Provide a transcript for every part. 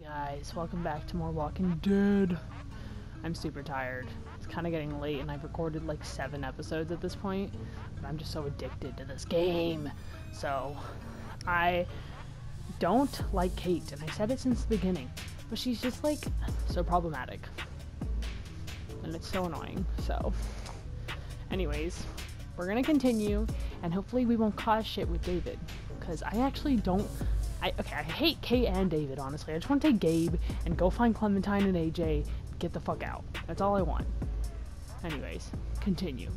Guys, welcome back to more Walking Dead. I'm super tired. It's kind of getting late and I've recorded like 7 episodes at this point, but I'm just so addicted to this game. So, I don't like Kate, and I said it since the beginning, but she's just like so problematic. And it's so annoying. So, anyways, we're gonna continue, and hopefully we won't cause shit with David, because I actually don't. I hate Kate and David, honestly. I just want to take Gabe and go find Clementine and AJ and get the fuck out. That's all I want. Anyways, continue.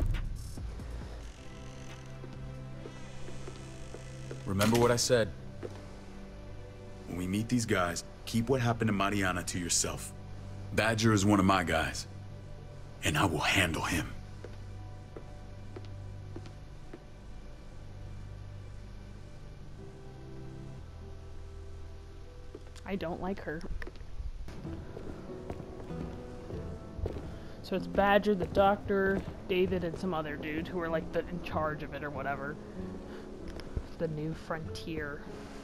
Remember what I said. When we meet these guys, keep what happened to Mariana to yourself. Badger is one of my guys, and I will handle him. I don't like her. So it's Badger, the doctor, David, and some other dude who are like in charge of it or whatever. The new frontier.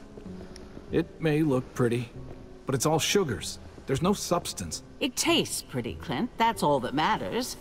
It may look pretty, but it's all sugars. There's no substance. It tastes pretty, Clint. That's all that matters.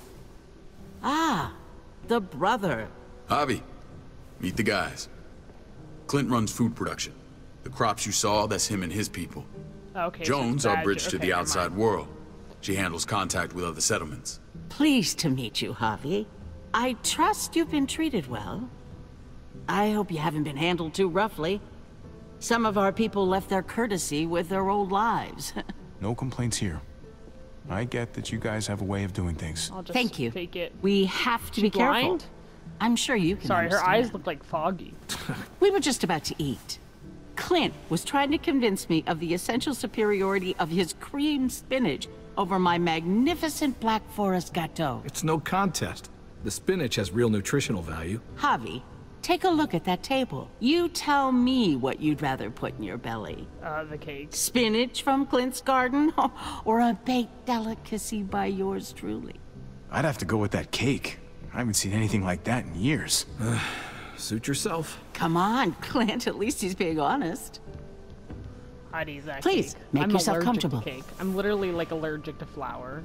Ah, the brother. Javi, meet the guys. Clint runs food production. The crops you saw, that's him and his people. Okay, Jones, so our bridge to okay, the outside world. She handles contact with other settlements. Pleased to meet you, Javi. I trust you've been treated well. I hope you haven't been handled too roughly. Some of our people left their courtesy with their old lives. No complaints here. I get that you guys have a way of doing things. I'll just Thank you. Take it. We have to be blind? careful. I'm sure you can Sorry, her understand. eyes look like foggy. We were just about to eat. Clint was trying to convince me of the essential superiority of his cream spinach over my magnificent Black Forest gâteau. It's no contest. The spinach has real nutritional value. Javi, take a look at that table. You tell me what you'd rather put in your belly. The cake. Spinach from Clint's garden, or a baked delicacy by yours truly? I'd have to go with that cake. I haven't seen anything like that in years. Suit yourself. Come on, Clint, at least he's being honest. I'd eat that Please, cake. make I'm yourself allergic comfortable. To cake. I'm literally like allergic to flour.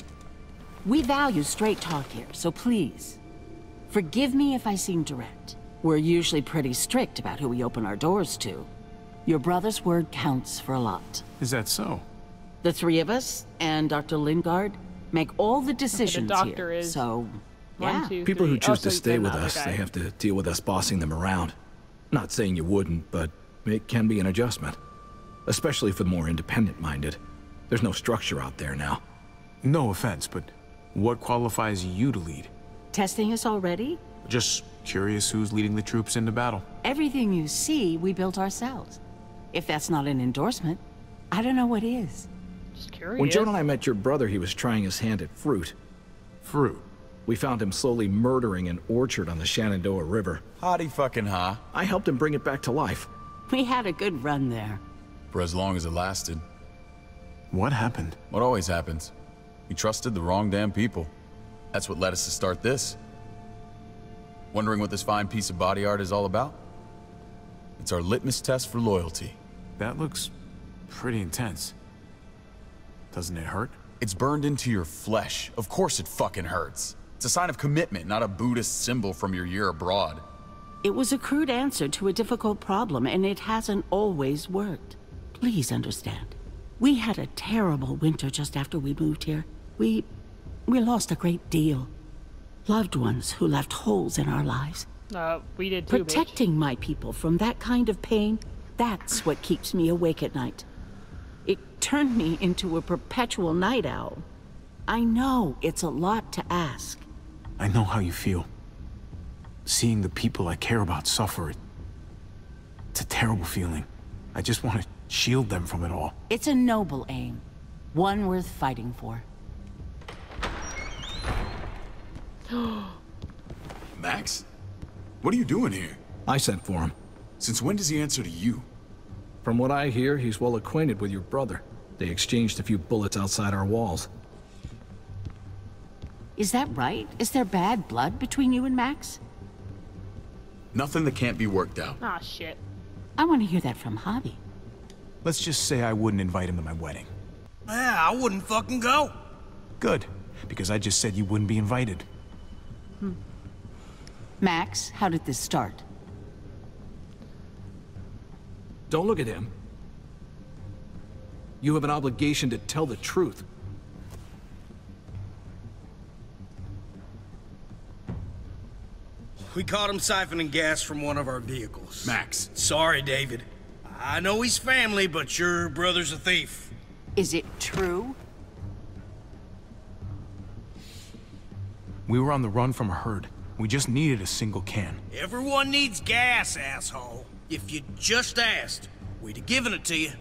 We value straight talk here, so please, forgive me if I seem direct. We're usually pretty strict about who we open our doors to. Your brother's word counts for a lot. Is that so? The three of us and Dr. Lingard make all the decisions doctor here, is so One, yeah. two, People who three. choose Oh, to so stay then with the other us, guy. they have to deal with us bossing them around. Not saying you wouldn't, but it can be an adjustment. Especially for the more independent-minded. There's no structure out there now. No offense, but what qualifies you to lead? Testing us already? Just curious who's leading the troops into battle. Everything you see, we built ourselves. If that's not an endorsement, I don't know what is. Just curious. When Joan and I met your brother, he was trying his hand at fruit. Fruit. We found him slowly murdering an orchard on the Shenandoah River. Hotty fucking ha. I helped him bring it back to life. We had a good run there. For as long as it lasted. What happened? What always happens. We trusted the wrong damn people. That's what led us to start this. Wondering what this fine piece of body art is all about? It's our litmus test for loyalty. That looks pretty intense. Doesn't it hurt? It's burned into your flesh. Of course it fucking hurts. It's a sign of commitment, not a Buddhist symbol from your year abroad. It was a crude answer to a difficult problem, and it hasn't always worked. Please understand. We had a terrible winter just after we moved here. We lost a great deal. Loved ones who left holes in our lives. We did too, Protecting my people from that kind of pain, that's what keeps me awake at night. It turned me into a perpetual night owl. I know it's a lot to ask. I know how you feel. Seeing the people I care about suffer, it's a terrible feeling. I just want to shield them from it all. It's a noble aim. One worth fighting for. Max? What are you doing here? I sent for him. Since when does he answer to you? From what I hear, he's well acquainted with your brother. They exchanged a few bullets outside our walls. Is that right? Is there bad blood between you and Max? Nothing that can't be worked out. Ah, shit. I want to hear that from Javi. Let's just say I wouldn't invite him to my wedding. Yeah, I wouldn't fucking go. Good, because I just said you wouldn't be invited. Max, how did this start? Don't look at him. You have an obligation to tell the truth. We caught him siphoning gas from one of our vehicles. Max. Sorry, David. I know he's family, but your brother's a thief. Is it true? We were on the run from a herd. We just needed a single can. Everyone needs gas, asshole. If you just asked, we'd have given it to you.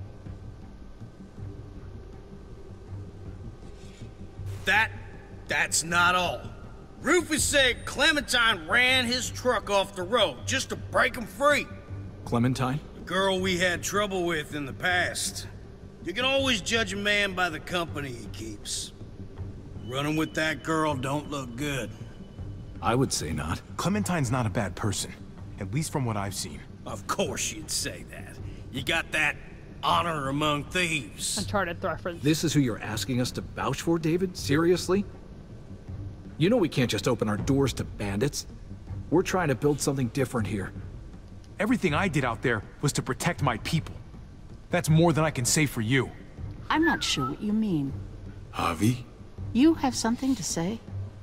That's not all. Rufus said Clementine ran his truck off the road just to break him free. Clementine? The girl we had trouble with in the past. You can always judge a man by the company he keeps. Running with that girl don't look good. I would say not. Clementine's not a bad person, at least from what I've seen. Of course you'd say that. You got that honor among thieves. Uncharted reference. This is who you're asking us to vouch for, David? Seriously? You know we can't just open our doors to bandits. We're trying to build something different here. Everything I did out there was to protect my people. That's more than I can say for you. I'm not sure what you mean. Javi? You have something to say?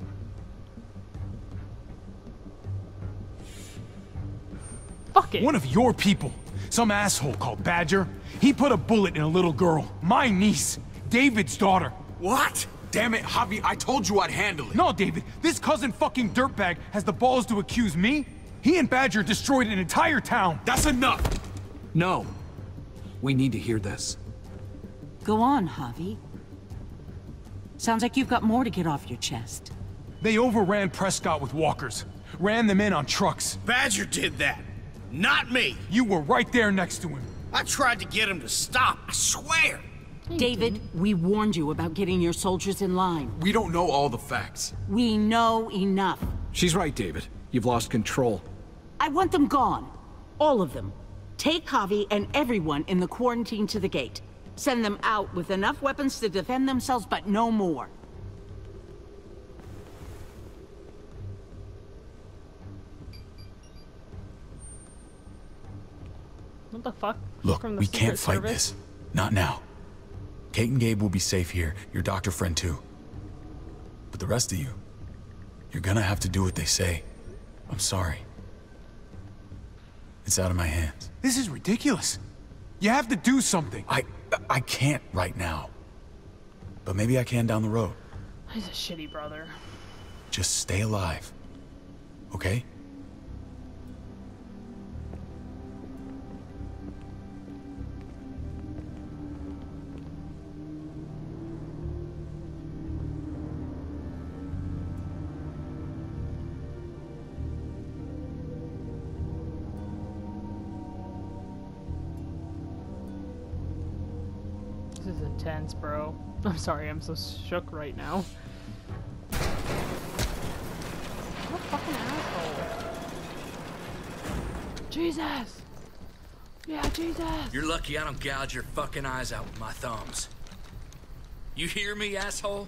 Fuck it. One of your people, some asshole called Badger, he put a bullet in a little girl, my niece, David's daughter. What? Damn it, Javi, I told you I'd handle it. No, David, this cousin fucking dirtbag has the balls to accuse me? He and Badger destroyed an entire town. That's enough! No. We need to hear this. Go on, Javi. Sounds like you've got more to get off your chest. They overran Prescott with walkers, ran them in on trucks. Badger did that. Not me. You were right there next to him. I tried to get him to stop, I swear. David, we warned you about getting your soldiers in line. We don't know all the facts. We know enough. She's right, David. You've lost control. I want them gone. All of them. Take Javi and everyone in the quarantine to the gate. Send them out with enough weapons to defend themselves, but no more. What the fuck? Look, From the we Secret can't fight Service? this. Not now. Kate and Gabe will be safe here, your doctor friend too. But the rest of you, you're gonna have to do what they say. I'm sorry. It's out of my hands. This is ridiculous. You have to do something. I can't right now. But maybe I can down the road. He's a shitty brother. Just stay alive. Okay? This is intense, bro. I'm sorry, I'm so shook right now. What a fucking asshole. Jesus! Yeah, Jesus! You're lucky I don't gouge your fucking eyes out with my thumbs. You hear me, asshole?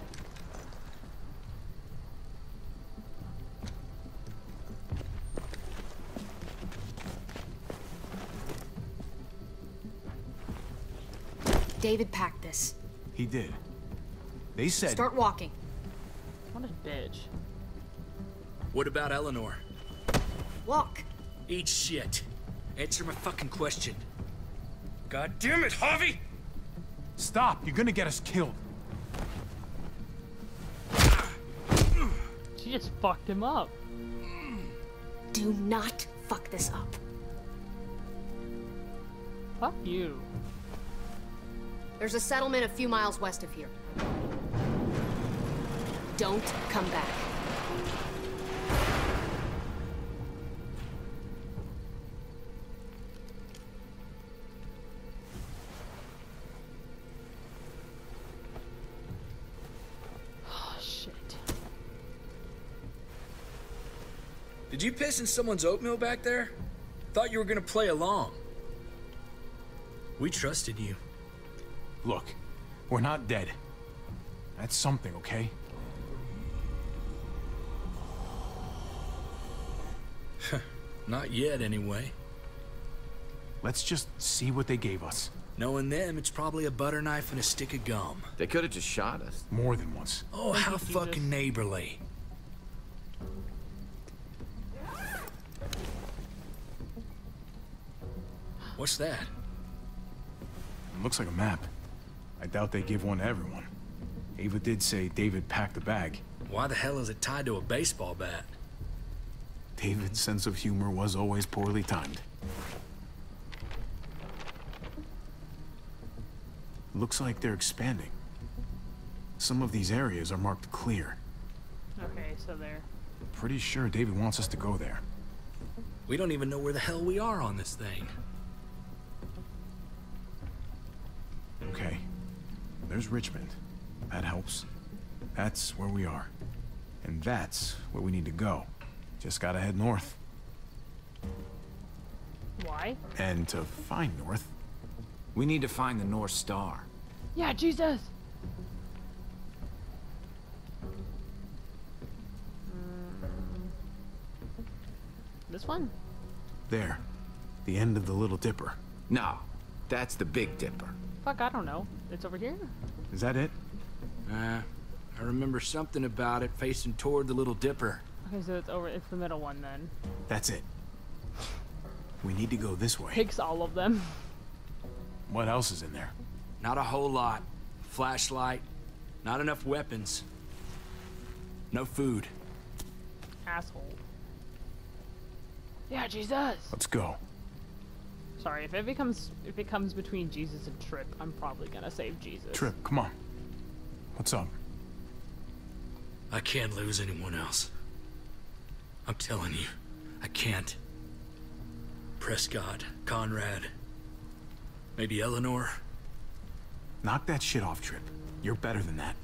David packed this. He did. They said... Start walking. What a bitch. What about Eleanor? Walk. Eat shit. Answer my fucking question. God damn it, Javi! Stop, you're gonna get us killed. She just fucked him up. Do not fuck this up. Fuck you. There's a settlement a few miles west of here. Don't come back. Oh, shit. Did you piss in someone's oatmeal back there? Thought you were gonna play along. We trusted you. Look, we're not dead. That's something, okay? Not yet, anyway. Let's just see what they gave us. Knowing them, it's probably a butter knife and a stick of gum. They could have just shot us. More than once. Oh, Thank how you, Jesus. fucking neighborly. What's that? It looks like a map. I doubt they give one to everyone. Ava did say David packed a bag. Why the hell is it tied to a baseball bat? David's sense of humor was always poorly timed. Looks like they're expanding. Some of these areas are marked clear. Okay, so there. Pretty sure David wants us to go there. We don't even know where the hell we are on this thing. Okay. There's Richmond. That helps. That's where we are. And that's where we need to go. Just gotta head north. Why? And to find north, We need to find the North Star. Yeah, Jesus! This one? there. The end of the Little Dipper. No, that's the Big Dipper. Fuck, I don't know. It's over here? Is that it? I remember something about it facing toward the Little Dipper. Okay, so it's over. It's the middle one then. That's it. We need to go this way. Takes all of them. What else is in there? Not a whole lot. Flashlight, not enough weapons. No food. Asshole. Yeah, Jesus! Let's go. Sorry, if it comes between Jesus and Trip, I'm probably gonna save Jesus. Trip, come on. What's up? I can't lose anyone else. I'm telling you, I can't. Prescott, Conrad, maybe Eleanor. Knock that shit off, Trip. You're better than that.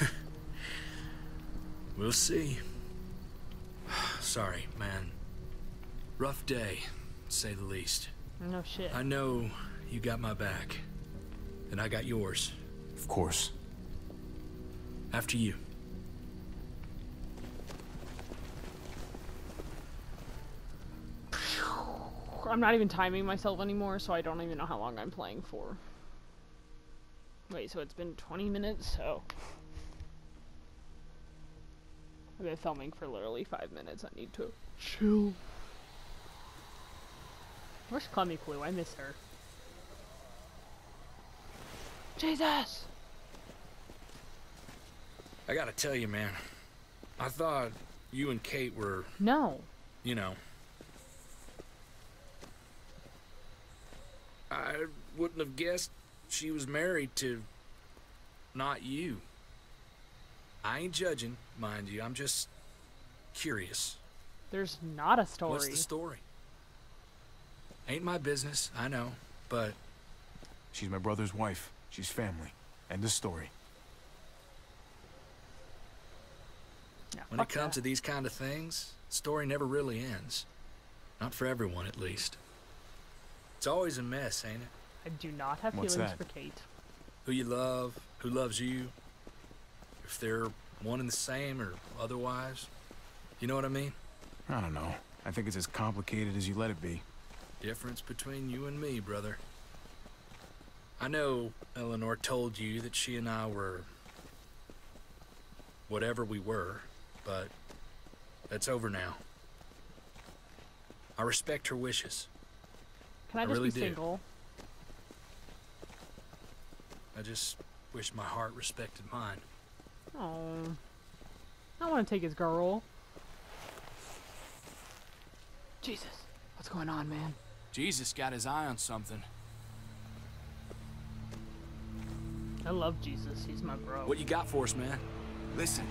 We'll see. Sorry, man. Rough day, to say the least. No shit. I know you got my back, and I got yours. Of course. After you. I'm not even timing myself anymore, so I don't even know how long I'm playing for. Wait, so it's been 20 minutes? So I've been filming for literally 5 minutes. I need to chill. Where's Clemmy Clue? I miss her. Jesus! I gotta tell you, man. I thought you and Kate were, No. you know... I wouldn't have guessed she was married to... not you. I ain't judging, mind you. I'm just... curious. There's not a story. What's the story? Ain't my business, I know, but... She's my brother's wife. She's family. End of story. Yeah, When it fuck comes to that. these kind of things, the story never really ends. Not for everyone, at least. It's always a mess, ain't it? I do not have What's feelings that? for Kate. Who you love, who loves you, if they're one and the same or otherwise. You know what I mean? I don't know. I think it's as complicated as you let it be. Difference between you and me, brother. I know Eleanor told you that she and I were... whatever we were, but that's over now. I respect her wishes. Can I I just really be do. single? I just wish my heart respected mine. Oh, I want to take his girl. Jesus, what's going on, man? Jesus got his eye on something. I love Jesus. He's my bro. What you got for us, man? Listen,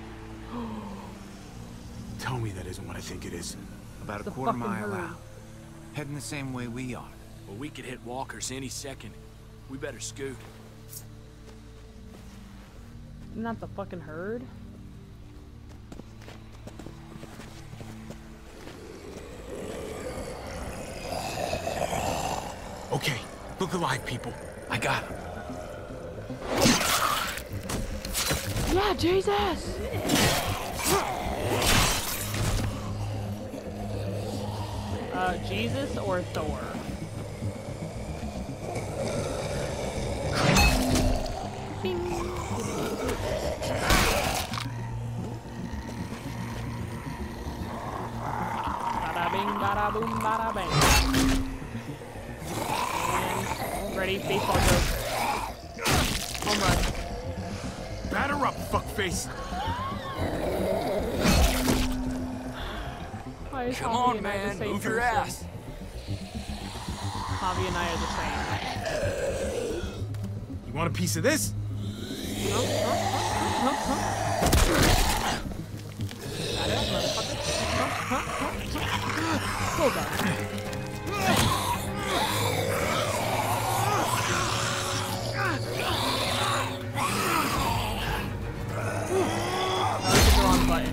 Tell me that isn't what I think it is. about a The quarter fucking mile herd. out. Heading the same way we are. Well, we could hit walkers any second. We better scoot. Not the fucking herd. Okay, Look alive, people. I got him. Yeah, Jesus! Jesus or Thor? Bing. Bada bing, bada boom, bada bang. And ready, baseball joke. Home run. Batter up, fuckface. Come on, man, move your ass. Javi and I are the same. You want a piece of this? Got it, motherfucker. Hold on. I hit the wrong button.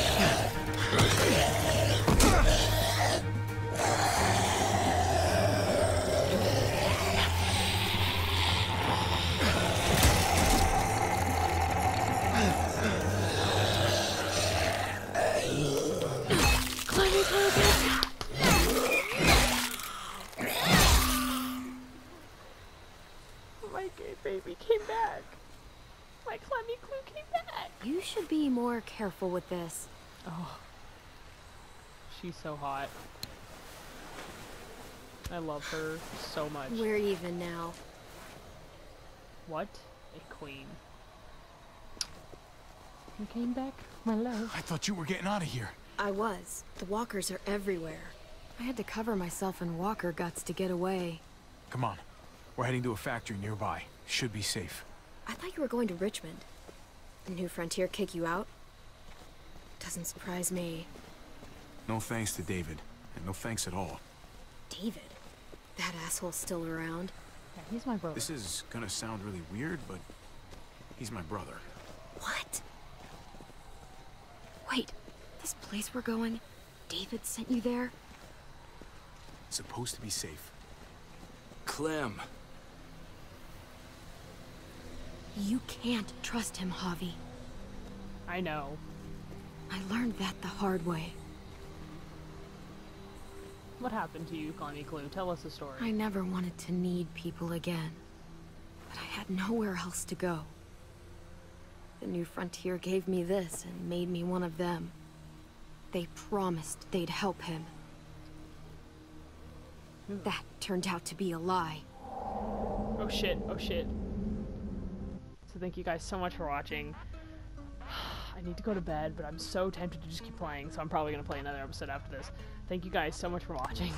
My gay baby came back. My Clemmy Clue came back. You should be more careful with this. Oh, she's so hot. I love her so much. We're even now. What a queen. You came back, my love. I thought you were getting out of here. I was. The walkers are everywhere. I had to cover myself in walker guts to get away. Come on. We're heading to a factory nearby. Should be safe. I thought you were going to Richmond. The New Frontier kick you out? Doesn't surprise me. No thanks to David. And no thanks at all. David? That asshole's still around? Yeah, he's my brother. This is gonna sound really weird, but he's my brother. What? Wait, this place we're going, David sent you there? It's supposed to be safe. Clem. You can't trust him, Javi. I know. I learned that the hard way. What happened to you, Clemmy Clue? Tell us the story. I never wanted to need people again. But I had nowhere else to go. The New Frontier gave me this and made me one of them. They promised they'd help him. That turned out to be a lie. Oh shit, oh shit. So thank you guys so much for watching. I need to go to bed, but I'm so tempted to just keep playing, so I'm probably going to play another episode after this. Thank you guys so much for watching.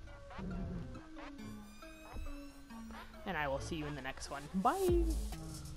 And I will see you in the next one. Bye!